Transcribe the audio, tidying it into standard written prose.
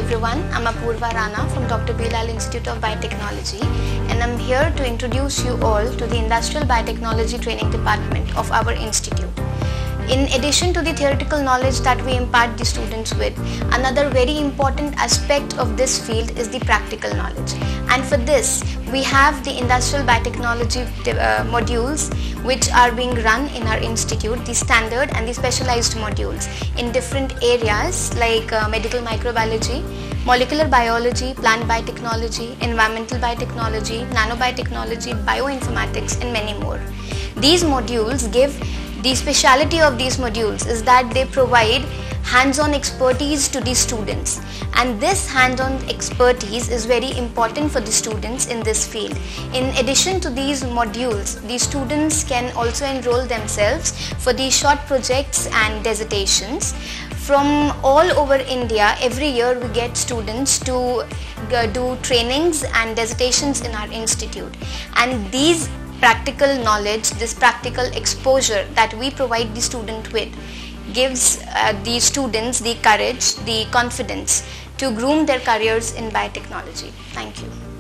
everyone, I'm Apurva Rana from DrBLalInstitute of Biotechnology, and I'm here to introduce you all to the Industrial Biotechnology Training Department of our institute. In addition to the theoretical knowledge that we impart the students with, another very important aspect of this field is the practical knowledge. And for this, we have the Industrial Biotechnology modules which are being run in our institute, the standard and the specialized modules in different areas like medical microbiology, molecular biology, plant biotechnology, environmental biotechnology, nanobiotechnology, bioinformatics, and many more. These modules the speciality of these modules is that they provide hands-on expertise to the students, and this hands-on expertise is very important for the students in this field. In addition to these modules, the students can also enroll themselves for the short projects and dissertations. From all over India, every year we get students to do trainings and dissertations in our institute, and these practical knowledge, this practical exposure that we provide the student with gives the students the courage, the confidence to groom their careers in biotechnology. Thank you.